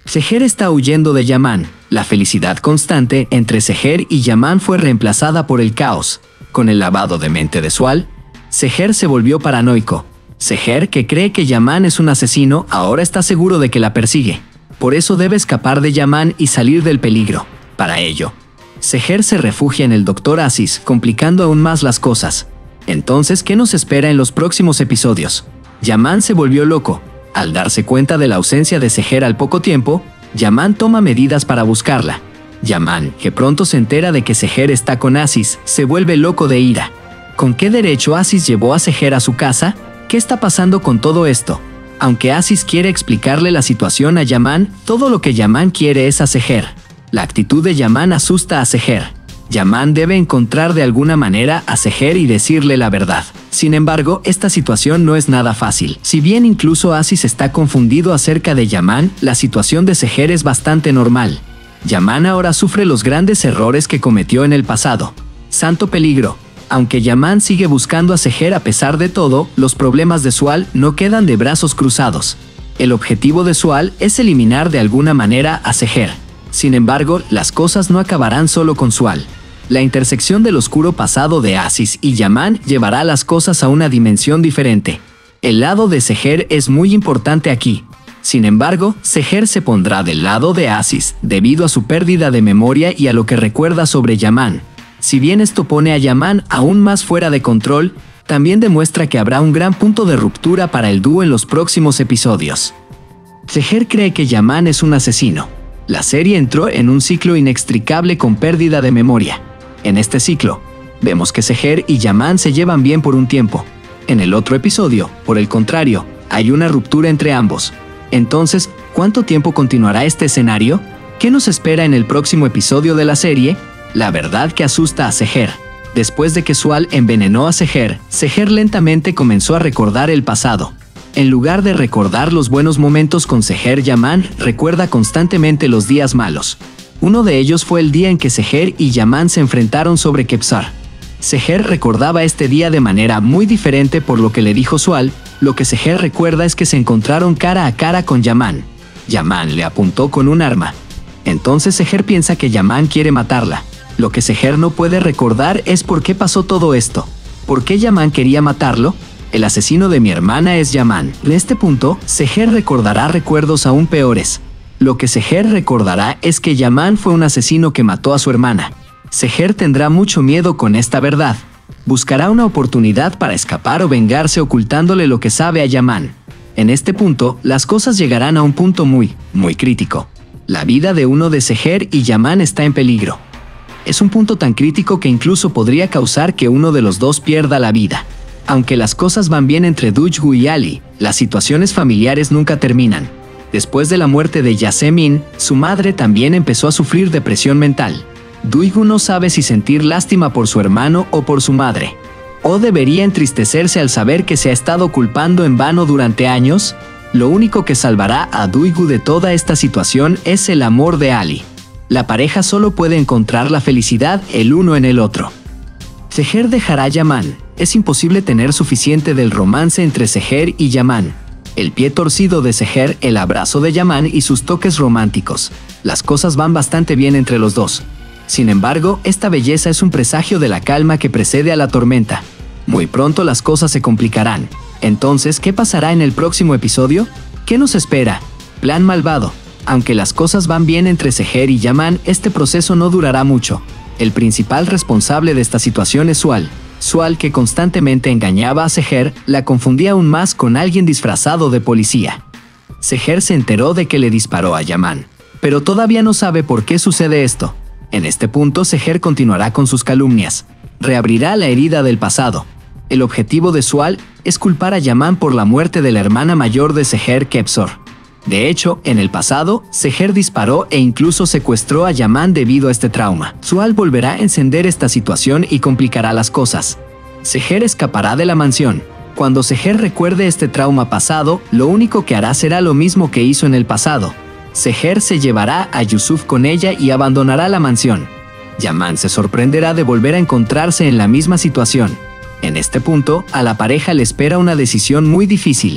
Seher está huyendo de Yaman. La felicidad constante entre Seher y Yaman fue reemplazada por el caos. Con el lavado de mente de Sual, Seher se volvió paranoico. Seher, que cree que Yaman es un asesino, ahora está seguro de que la persigue. Por eso debe escapar de Yaman y salir del peligro. Para ello, Seher se refugia en el Dr. Aziz, complicando aún más las cosas. Entonces, ¿qué nos espera en los próximos episodios? Yaman se volvió loco. Al darse cuenta de la ausencia de Seher al poco tiempo, Yaman toma medidas para buscarla. Yaman, que pronto se entera de que Seher está con Aziz, se vuelve loco de ira. ¿Con qué derecho Aziz llevó a Seher a su casa? ¿Qué está pasando con todo esto? Aunque Aziz quiere explicarle la situación a Yaman, todo lo que Yaman quiere es a Seher. La actitud de Yaman asusta a Seher. Yaman debe encontrar de alguna manera a Seher y decirle la verdad. Sin embargo, esta situación no es nada fácil. Si bien incluso Aziz está confundido acerca de Yaman, la situación de Seher es bastante normal. Yaman ahora sufre los grandes errores que cometió en el pasado. Santo peligro. Aunque Yaman sigue buscando a Seher a pesar de todo, los problemas de Sual no quedan de brazos cruzados. El objetivo de Sual es eliminar de alguna manera a Seher. Sin embargo, las cosas no acabarán solo con Sual. La intersección del oscuro pasado de Aziz y Yaman llevará las cosas a una dimensión diferente. El lado de Seher es muy importante aquí. Sin embargo, Seher se pondrá del lado de Aziz debido a su pérdida de memoria y a lo que recuerda sobre Yaman. Si bien esto pone a Yaman aún más fuera de control, también demuestra que habrá un gran punto de ruptura para el dúo en los próximos episodios. Seher cree que Yaman es un asesino. La serie entró en un ciclo inextricable con pérdida de memoria. En este ciclo, vemos que Seher y Yaman se llevan bien por un tiempo. En el otro episodio, por el contrario, hay una ruptura entre ambos. Entonces, ¿cuánto tiempo continuará este escenario? ¿Qué nos espera en el próximo episodio de la serie? La verdad que asusta a Seher. Después de que Sual envenenó a Seher, Seher lentamente comenzó a recordar el pasado. En lugar de recordar los buenos momentos con Seher, Yaman recuerda constantemente los días malos. Uno de ellos fue el día en que Seher y Yaman se enfrentaron sobre Kevsar. Seher recordaba este día de manera muy diferente por lo que le dijo Sual. Lo que Seher recuerda es que se encontraron cara a cara con Yaman. Yaman le apuntó con un arma. Entonces Seher piensa que Yaman quiere matarla. Lo que Seher no puede recordar es por qué pasó todo esto. ¿Por qué Yaman quería matarlo? El asesino de mi hermana es Yaman. En este punto, Seher recordará recuerdos aún peores. Lo que Seher recordará es que Yaman fue un asesino que mató a su hermana. Seher tendrá mucho miedo con esta verdad. Buscará una oportunidad para escapar o vengarse ocultándole lo que sabe a Yaman. En este punto, las cosas llegarán a un punto muy crítico. La vida de uno de Seher y Yaman está en peligro. Es un punto tan crítico que incluso podría causar que uno de los dos pierda la vida. Aunque las cosas van bien entre Dujgu y Ali, las situaciones familiares nunca terminan. Después de la muerte de Yasemin, su madre también empezó a sufrir depresión mental. Dujgu no sabe si sentir lástima por su hermano o por su madre. ¿O debería entristecerse al saber que se ha estado culpando en vano durante años? Lo único que salvará a Dujgu de toda esta situación es el amor de Ali. La pareja solo puede encontrar la felicidad el uno en el otro. Seher dejará a Yaman. Es imposible tener suficiente del romance entre Seher y Yaman. El pie torcido de Seher, el abrazo de Yaman y sus toques románticos. Las cosas van bastante bien entre los dos. Sin embargo, esta belleza es un presagio de la calma que precede a la tormenta. Muy pronto las cosas se complicarán. Entonces, ¿qué pasará en el próximo episodio? ¿Qué nos espera? Plan malvado. Aunque las cosas van bien entre Seher y Yaman, este proceso no durará mucho. El principal responsable de esta situación es Sual. Sual, que constantemente engañaba a Seher, la confundía aún más con alguien disfrazado de policía. Seher se enteró de que le disparó a Yaman, pero todavía no sabe por qué sucede esto. En este punto, Seher continuará con sus calumnias. Reabrirá la herida del pasado. El objetivo de Sual es culpar a Yaman por la muerte de la hermana mayor de Seher, Kevsar. De hecho, en el pasado, Seher disparó e incluso secuestró a Yaman debido a este trauma. Sual volverá a encender esta situación y complicará las cosas. Seher escapará de la mansión. Cuando Seher recuerde este trauma pasado, lo único que hará será lo mismo que hizo en el pasado. Seher se llevará a Yusuf con ella y abandonará la mansión. Yaman se sorprenderá de volver a encontrarse en la misma situación. En este punto, a la pareja le espera una decisión muy difícil.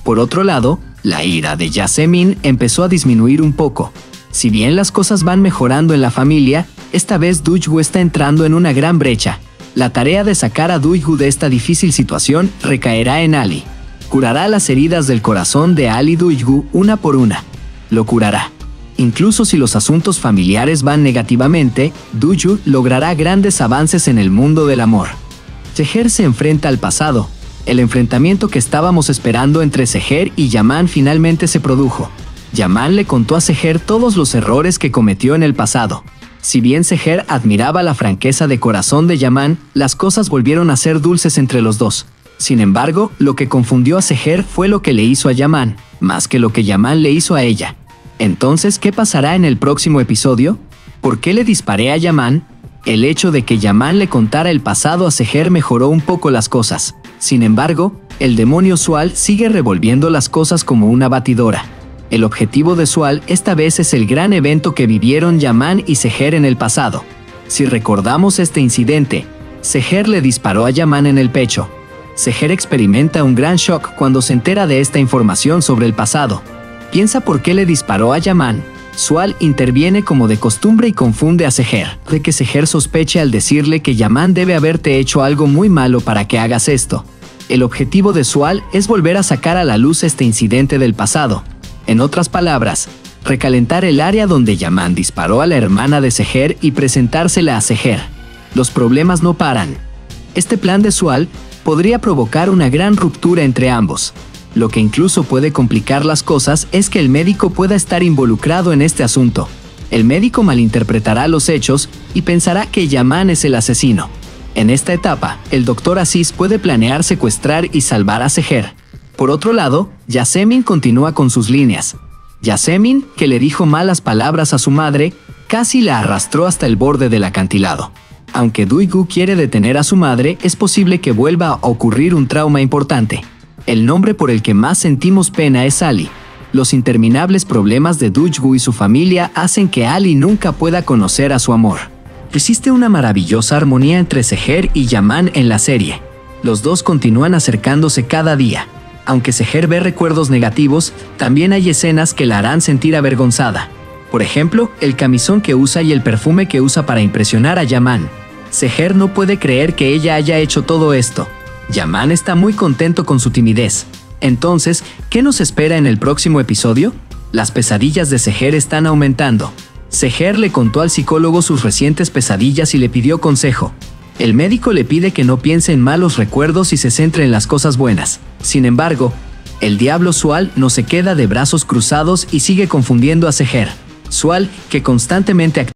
Por otro lado, la ira de Yasemin empezó a disminuir un poco. Si bien las cosas van mejorando en la familia, esta vez Dujgu está entrando en una gran brecha. La tarea de sacar a Dujgu de esta difícil situación recaerá en Ali. Curará las heridas del corazón de Ali Dujgu una por una. Lo curará. Incluso si los asuntos familiares van negativamente, Dujgu logrará grandes avances en el mundo del amor. Seher se enfrenta al pasado. El enfrentamiento que estábamos esperando entre Seher y Yaman finalmente se produjo. Yaman le contó a Seher todos los errores que cometió en el pasado. Si bien Seher admiraba la franqueza de corazón de Yaman, las cosas volvieron a ser dulces entre los dos. Sin embargo, lo que confundió a Seher fue lo que le hizo a Yaman, más que lo que Yaman le hizo a ella. Entonces, ¿qué pasará en el próximo episodio? ¿Por qué le disparé a Yaman? El hecho de que Yaman le contara el pasado a Seher mejoró un poco las cosas. Sin embargo, el demonio Sual sigue revolviendo las cosas como una batidora. El objetivo de Sual esta vez es el gran evento que vivieron Yaman y Seher en el pasado. Si recordamos este incidente, Seher le disparó a Yaman en el pecho. Seher experimenta un gran shock cuando se entera de esta información sobre el pasado. Piensa por qué le disparó a Yaman. Sual interviene como de costumbre y confunde a Seher, de que Seher sospeche al decirle que Yaman debe haberte hecho algo muy malo para que hagas esto. El objetivo de Sual es volver a sacar a la luz este incidente del pasado. En otras palabras, recalentar el área donde Yaman disparó a la hermana de Seher y presentársela a Seher. Los problemas no paran. Este plan de Sual podría provocar una gran ruptura entre ambos. Lo que incluso puede complicar las cosas es que el médico pueda estar involucrado en este asunto. El médico malinterpretará los hechos y pensará que Yaman es el asesino. En esta etapa, el Dr. Aziz puede planear secuestrar y salvar a Seher. Por otro lado, Yasemin continúa con sus líneas. Yasemin, que le dijo malas palabras a su madre, casi la arrastró hasta el borde del acantilado. Aunque Dujgu quiere detener a su madre, es posible que vuelva a ocurrir un trauma importante. El nombre por el que más sentimos pena es Ali. Los interminables problemas de Dujgu y su familia hacen que Ali nunca pueda conocer a su amor. Existe una maravillosa armonía entre Seher y Yaman en la serie. Los dos continúan acercándose cada día. Aunque Seher ve recuerdos negativos, también hay escenas que la harán sentir avergonzada. Por ejemplo, el camisón que usa y el perfume que usa para impresionar a Yaman. Seher no puede creer que ella haya hecho todo esto. Yaman está muy contento con su timidez. Entonces, ¿qué nos espera en el próximo episodio? Las pesadillas de Seher están aumentando. Seher le contó al psicólogo sus recientes pesadillas y le pidió consejo. El médico le pide que no piense en malos recuerdos y se centre en las cosas buenas. Sin embargo, el diablo Sual no se queda de brazos cruzados y sigue confundiendo a Seher. Sual, que constantemente